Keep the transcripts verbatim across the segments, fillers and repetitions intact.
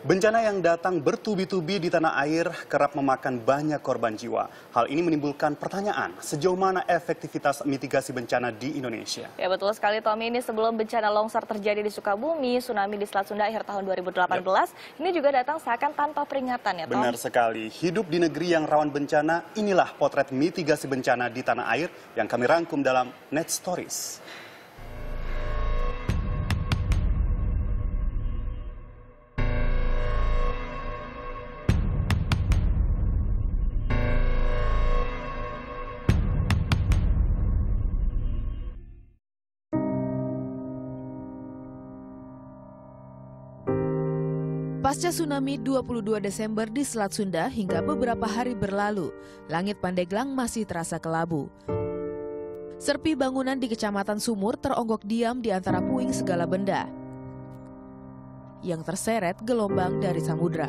Bencana yang datang bertubi-tubi di tanah air kerap memakan banyak korban jiwa. Hal ini menimbulkan pertanyaan, sejauh mana efektivitas mitigasi bencana di Indonesia? Ya betul sekali Tommy, ini sebelum bencana longsor terjadi di Sukabumi, tsunami di Selat Sunda akhir tahun dua ribu delapan belas, yep. ini juga datang seakan tanpa peringatan ya Tom? Benar sekali, hidup di negeri yang rawan bencana, inilah potret mitigasi bencana di tanah air yang kami rangkum dalam Net Stories. Pasca tsunami dua puluh dua Desember di Selat Sunda hingga beberapa hari berlalu, langit Pandeglang masih terasa kelabu. Serpi bangunan di Kecamatan Sumur teronggok diam di antara puing segala benda yang terseret gelombang dari samudra.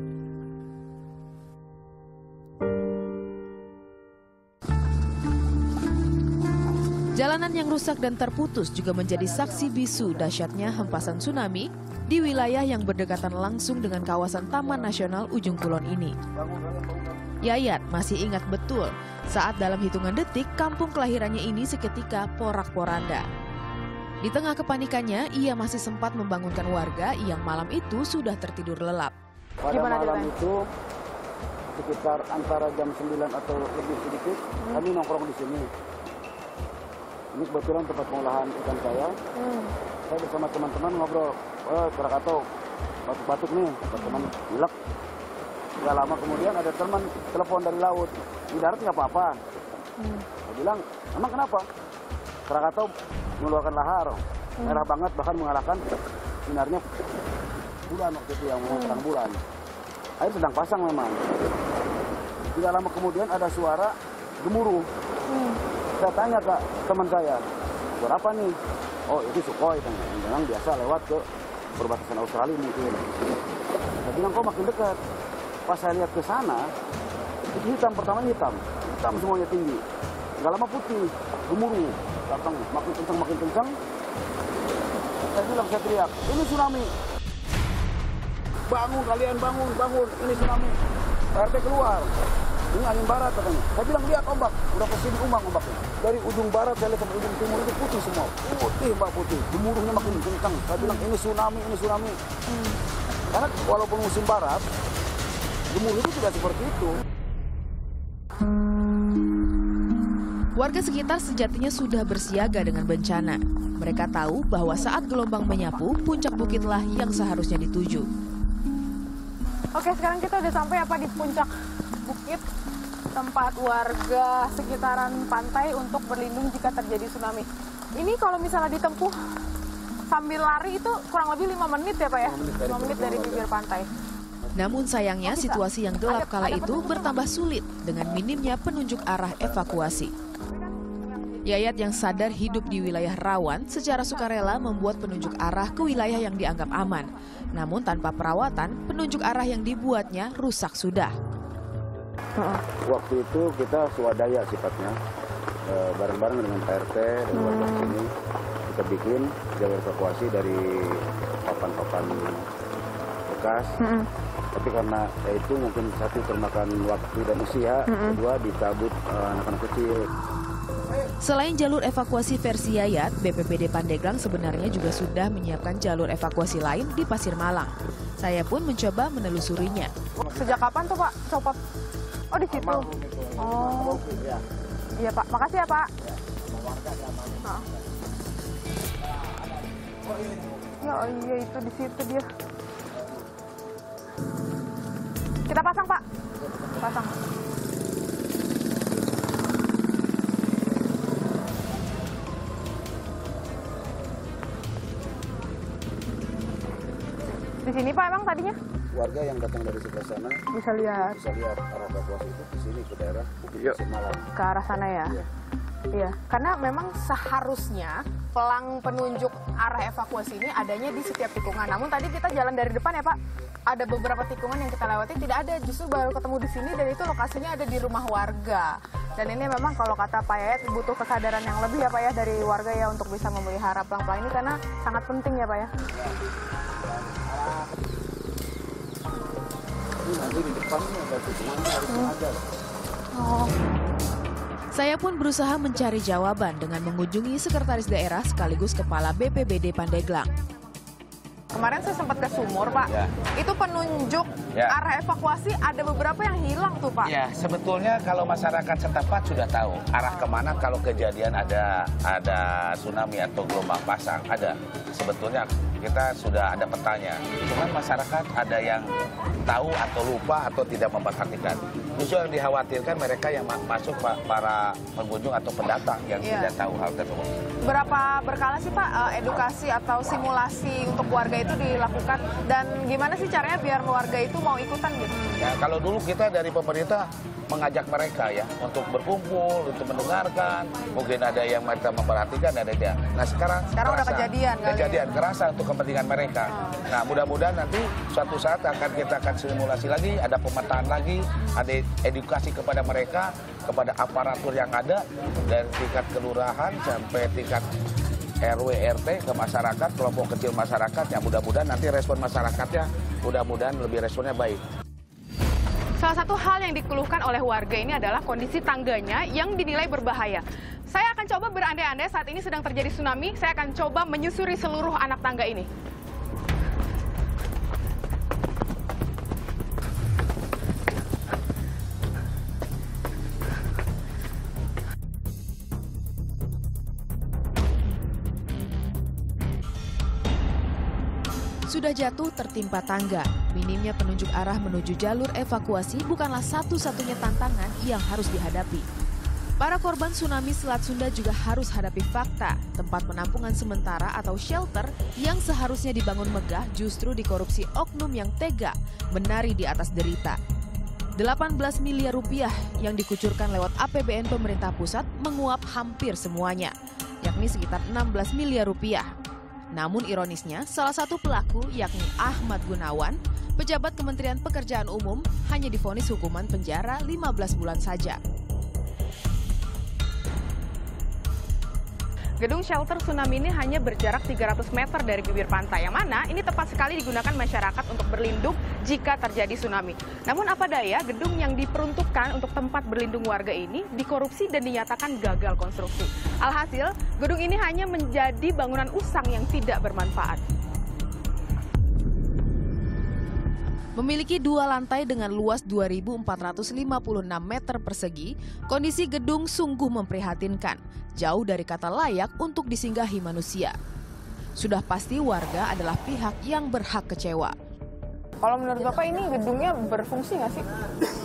Jalanan yang rusak dan terputus juga menjadi saksi bisu dahsyatnya hempasan tsunami di wilayah yang berdekatan langsung dengan kawasan Taman Nasional Ujung Kulon ini. Yayat masih ingat betul saat dalam hitungan detik kampung kelahirannya ini seketika porak-poranda. Di tengah kepanikannya, ia masih sempat membangunkan warga yang malam itu sudah tertidur lelap. Pada Gimana malam kita? itu sekitar antara jam sembilan atau lebih sedikit, hmm. kami nongkrong di sini. Ini kebetulan tempat pengolahan ikan saya. Hmm. Saya bersama teman-teman ngobrol, oh Krakatau, batuk-batuk nih, teman pilek. Gak lama kemudian ada teman telepon dari laut, di darat nggak apa-apa. Hmm. Saya bilang, emang kenapa? Krakatau mengeluarkan lahar, hmm. merah banget, bahkan mengalahkan sinarnya bulan waktu itu yang mau terang bulan. Air sedang pasang memang. Tidak lama kemudian ada suara gemuruh. Hmm. Saya tanya ke teman saya, suara apa nih? Oh itu Sukhoi, memang biasa lewat ke perbatasan Australia mungkin. Saya bilang kok makin dekat. Pas saya lihat ke sana, itu hitam, pertama hitam, hitam semuanya tinggi. Nggak lama putih, gemuruh, datang makin kencang makin kencang. Saya bilang, saya teriak, ini tsunami. Bangun kalian, bangun, bangun, ini tsunami. P R T keluar. Ini angin barat katanya. Saya bilang lihat ombak, udah kesini umbang ombaknya. Dari ujung barat saya lihat sampai ujung timur itu putih semua. Putih mbak putih, gemuruhnya makin kencang. Saya bilang ini tsunami, ini tsunami. Hmm. Karena walaupun musim barat, gemuruh itu tidak seperti itu. Warga sekitar sejatinya sudah bersiaga dengan bencana. Mereka tahu bahwa saat gelombang menyapu, puncak bukitlah yang seharusnya dituju. Oke, sekarang kita udah sampai apa di puncak bukit, tempat warga sekitaran pantai untuk berlindung jika terjadi tsunami. Ini kalau misalnya ditempuh sambil lari itu kurang lebih lima menit ya Pak ya? lima menit dari bibir pantai. Namun sayangnya situasi yang gelap kala itu bertambah sulit dengan minimnya penunjuk arah evakuasi. Yayat yang sadar hidup di wilayah rawan secara sukarela membuat penunjuk arah ke wilayah yang dianggap aman. Namun tanpa perawatan, penunjuk arah yang dibuatnya rusak sudah. Waktu itu kita swadaya sifatnya, bareng-bareng dengan P R T dan warga hmm. sini. Kita bikin jalur evakuasi dari papan-papan bekas. Hmm. Tapi karena ya itu mungkin satu termakan waktu dan usia, hmm. kedua dicabut anak-anak uh, kecil. Selain jalur evakuasi versi Yayat, B P B D Pandeglang sebenarnya juga sudah menyiapkan jalur evakuasi lain di Pasir Malang. Saya pun mencoba menelusurinya. Sejak kapan tuh Pak copot? Oh di situ. Oh. Iya Pak, makasih ya Pak. Oh. Ya oh iya itu di situ dia. Kita pasang Pak. Pasang. Di sini Pak emang tadinya? Warga yang datang dari sebelah sana bisa lihat bisa lihat arah evakuasi itu di sini ke daerah Pasir Malang. Ke arah sana ya? Iya. Iya, karena memang seharusnya pelang penunjuk arah evakuasi ini adanya di setiap tikungan. Namun tadi kita jalan dari depan ya Pak, ada beberapa tikungan yang kita lewati tidak ada, justru baru ketemu di sini dan itu lokasinya ada di rumah warga. Dan ini memang kalau kata Pak Yayat butuh kesadaran yang lebih ya Pak ya dari warga ya untuk bisa memelihara pelang-pelang ini karena sangat penting ya Pak ya. depannya ada tikungannya harusnya ada. Oh. Saya pun berusaha mencari jawaban dengan mengunjungi sekretaris daerah sekaligus kepala B P B D Pandeglang. Kemarin saya sempat ke Sumur, Pak. Ya. Itu penunjuk Ya. arah evakuasi ada beberapa yang hilang tuh, Pak. Ya, sebetulnya kalau masyarakat setempat sudah tahu arah kemana kalau kejadian ada ada tsunami atau gelombang pasang, ada. Sebetulnya kita sudah ada petanya. Cuman masyarakat ada yang tahu atau lupa atau tidak memperhatikan. Justru yang dikhawatirkan mereka yang ma- masuk pa- para pengunjung atau pendatang yang Ya. tidak tahu hal tersebut. Berapa berkala sih, Pak, eh, edukasi atau simulasi untuk warga itu dilakukan? Dan gimana sih caranya biar warga itu mau ikutan gitu? Ya, kalau dulu kita dari pemerintah mengajak mereka ya untuk berkumpul, untuk mendengarkan, mungkin ada yang mereka memperhatikan, ada yang. Nah sekarang, Sekarang udah kerasa. kejadian kali Kejadian kerasa untuk kepentingan mereka. Nah mudah-mudahan nanti suatu saat akan kita akan simulasi lagi, ada pemetaan lagi, ada edukasi kepada mereka, kepada aparatur yang ada dari tingkat kelurahan sampai tingkat R W R T ke masyarakat, kelompok kecil masyarakat, yang mudah-mudahan nanti respon masyarakatnya mudah-mudahan lebih responnya baik. Salah satu hal yang dikeluhkan oleh warga ini adalah kondisi tangganya yang dinilai berbahaya. Saya akan coba berandai-andai saat ini sedang terjadi tsunami, saya akan coba menyusuri seluruh anak tangga ini. Sudah jatuh tertimpa tangga, minimnya penunjuk arah menuju jalur evakuasi bukanlah satu-satunya tantangan yang harus dihadapi. Para korban tsunami Selat Sunda juga harus hadapi fakta, tempat penampungan sementara atau shelter yang seharusnya dibangun megah justru dikorupsi oknum yang tega menari di atas derita. delapan belas miliar rupiah yang dikucurkan lewat A P B N pemerintah pusat menguap hampir semuanya, yakni sekitar enam belas miliar rupiah. Namun ironisnya, salah satu pelaku yakni Ahmad Gunawan, pejabat Kementerian Pekerjaan Umum, hanya divonis hukuman penjara lima belas bulan saja. Gedung shelter tsunami ini hanya berjarak tiga ratus meter dari bibir pantai, yang mana ini tepat sekali digunakan masyarakat untuk berlindung jika terjadi tsunami. Namun apa daya, gedung yang diperuntukkan untuk tempat berlindung warga ini dikorupsi dan dinyatakan gagal konstruksi. Alhasil, gedung ini hanya menjadi bangunan usang yang tidak bermanfaat. Memiliki dua lantai dengan luas dua ribu empat ratus lima puluh enam meter persegi, kondisi gedung sungguh memprihatinkan, jauh dari kata layak untuk disinggahi manusia. Sudah pasti warga adalah pihak yang berhak kecewa. Kalau menurut Bapak ini gedungnya berfungsi nggak sih?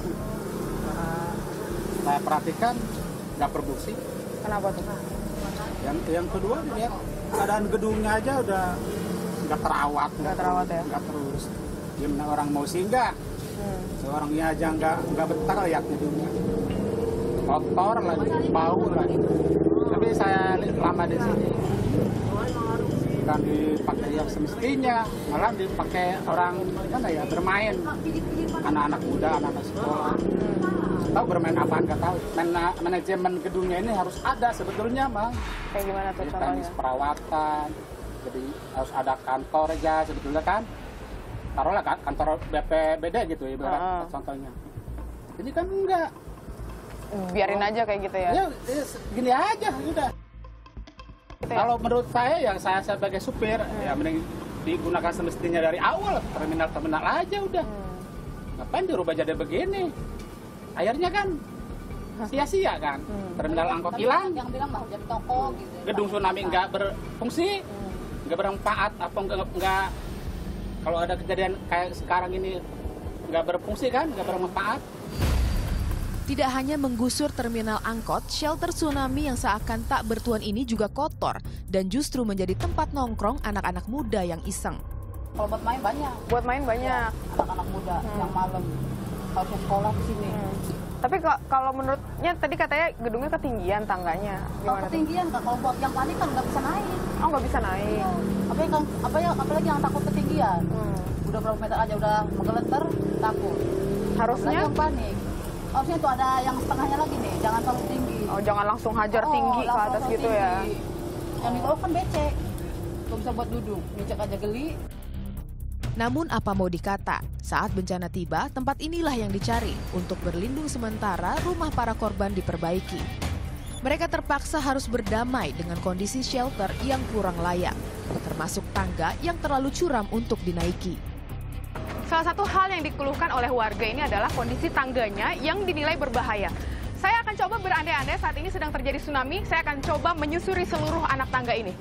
Saya perhatikan nggak berfungsi. Kenapa tuh? Yang yang kedua lihat keadaan gedungnya aja udah nggak terawat, Nggak terawat ya? nggak terus. Gimana orang mau singgah? Hmm. Seorangnya aja nggak nggak bentar lihat gedungnya. Kotor lagi, bau lagi. Tapi saya lama di sini. Bukan dipakai yang semestinya, malah dipakai orang mana ya bermain. Anak-anak muda, anak-anak sekolah. Tahu bermain apaan nggak tahu. Man- manajemen gedungnya ini harus ada sebetulnya, Bang. Kayak gimana tuh Jadi contohnya? teknis perawatan. Jadi harus ada kantor aja sebetulnya kan. Taruhlah kan kantor B P B D gitu ibarat Ah. contohnya. Ini kan enggak. Biarin aja kayak gitu ya? Ya, ya gini aja udah. Gitu ya? Kalau menurut saya yang saya sebagai supir ya mending digunakan semestinya dari awal terminal-terminal aja udah. Hmm. Ngapain dirubah jadi begini? Akhirnya kan sia-sia kan. Hmm. Terminal angkot hilang, Yang bilang mau jadi toko gitu. gedung tsunami nggak berfungsi, Hmm. nggak bermanfaat apa nggak nggak kalau ada kejadian kayak sekarang ini nggak berfungsi kan, nggak bermanfaat. Tidak hanya menggusur terminal angkot, shelter tsunami yang seakan tak bertuan ini juga kotor dan justru menjadi tempat nongkrong anak-anak muda yang iseng. Kalau buat main banyak. Buat main banyak. Anak-anak muda Hmm. yang malam harusnya sekolah di sini. Hmm. Tapi kok- kalau menurutnya tadi katanya gedungnya ketinggian tangganya. Kalau Gimana tuh? ketinggian Kak, kalau buat yang panik kan nggak bisa naik. Oh, nggak bisa naik. Iya. Apalagi, kan- apalagi, apalagi yang takut ketinggian. Hmm. Udah berapa meter aja udah menggeleter, takut. Harusnya, Apalagi yang panik. Harusnya tuh ada yang setengahnya lagi nih, jangan terlalu tinggi. oh jangan langsung hajar Oh, tinggi ke langsung atas terlalu gitu ya. tinggi. Yang di bawah kan becek. Gak bisa buat duduk, becek aja geli. Namun apa mau dikata, saat bencana tiba, tempat inilah yang dicari untuk berlindung sementara rumah para korban diperbaiki. Mereka terpaksa harus berdamai dengan kondisi shelter yang kurang layak, termasuk tangga yang terlalu curam untuk dinaiki. Salah satu hal yang dikeluhkan oleh warga ini adalah kondisi tangganya yang dinilai berbahaya. Saya akan coba berandai-andai saat ini sedang terjadi tsunami, saya akan coba menyusuri seluruh anak tangga ini.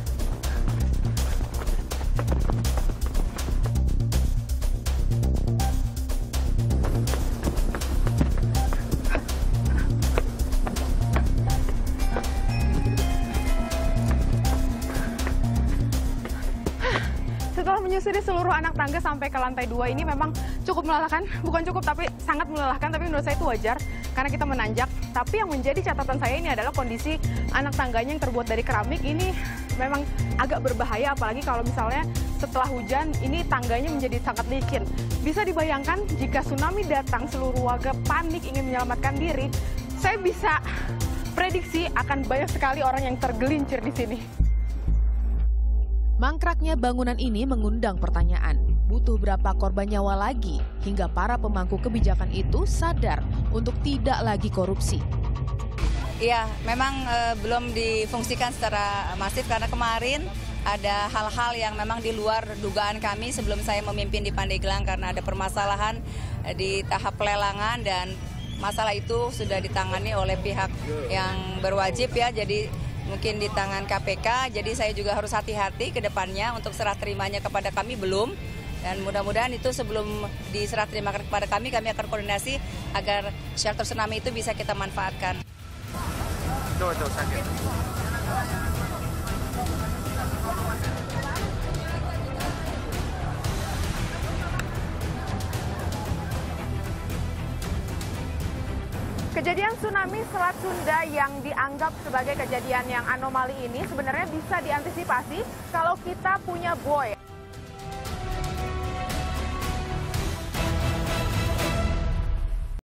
Setelah menyusuri seluruh anak tangga sampai ke lantai dua ini memang cukup melelahkan, bukan cukup tapi sangat melelahkan, tapi menurut saya itu wajar karena kita menanjak. Tapi yang menjadi catatan saya ini adalah kondisi anak tangganya yang terbuat dari keramik ini memang agak berbahaya, apalagi kalau misalnya setelah hujan ini tangganya menjadi sangat licin. Bisa dibayangkan jika tsunami datang seluruh warga panik ingin menyelamatkan diri, saya bisa prediksi akan banyak sekali orang yang tergelincir di sini. Mangkraknya bangunan ini mengundang pertanyaan, butuh berapa korban nyawa lagi hingga para pemangku kebijakan itu sadar untuk tidak lagi korupsi. Iya, memang e, belum difungsikan secara masif karena kemarin ada hal-hal yang memang di luar dugaan kami sebelum saya memimpin di Pandeglang karena ada permasalahan e, di tahap pelelangan dan masalah itu sudah ditangani oleh pihak yang berwajib ya, jadi mungkin di tangan K P K, jadi saya juga harus hati-hati ke depannya untuk serah terimanya kepada kami belum. Dan mudah-mudahan itu sebelum diserah terima kepada kami, kami akan koordinasi agar shelter tsunami itu bisa kita manfaatkan. Tuh, tuh, sakit. Kejadian tsunami Selat Sunda yang dianggap sebagai kejadian yang anomali ini sebenarnya bisa diantisipasi kalau kita punya buoy